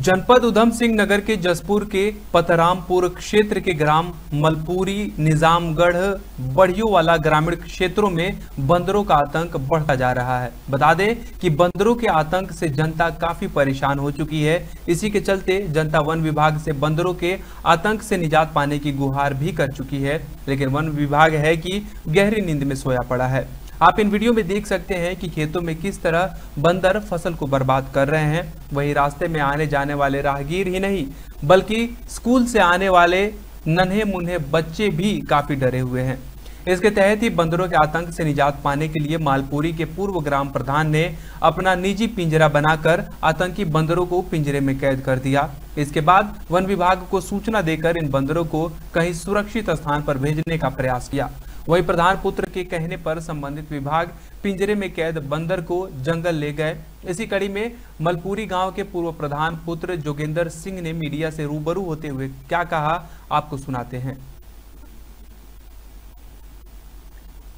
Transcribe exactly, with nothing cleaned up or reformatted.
जनपद उधम सिंह नगर के जसपुर के पतरामपुर क्षेत्र के ग्राम मलपुरी, निजामगढ़, बढ़ियों वाला ग्रामीण क्षेत्रों में बंदरों का आतंक बढ़ता जा रहा है। बता दें कि बंदरों के आतंक से जनता काफी परेशान हो चुकी है। इसी के चलते जनता वन विभाग से बंदरों के आतंक से निजात पाने की गुहार भी कर चुकी है, लेकिन वन विभाग है कि गहरी नींद में सोया पड़ा है। आप इन वीडियो में देख सकते हैं कि खेतों में किस तरह बंदर फसल को बर्बाद कर रहे हैं। वहीं रास्ते में आने जाने वाले राहगीर ही नहीं बल्कि स्कूल से आने वाले नन्हे मुन्ने बच्चे भी काफी डरे हुए हैं। इसके तहत ही बंदरों के आतंक से निजात पाने के लिए मालपुरी के पूर्व ग्राम प्रधान ने अपना निजी पिंजरा बनाकर आतंकी बंदरों को पिंजरे में कैद कर दिया। इसके बाद वन विभाग को सूचना देकर इन बंदरों को कहीं सुरक्षित स्थान पर भेजने का प्रयास किया। वहीं प्रधान पुत्र के कहने पर संबंधित विभाग पिंजरे में कैद बंदर को जंगल ले गए। इसी कड़ी में मलपुरी गांव के पूर्व प्रधान पुत्र जोगेंद्र सिंह ने मीडिया से रूबरू होते हुए क्या कहा, आपको सुनाते हैं।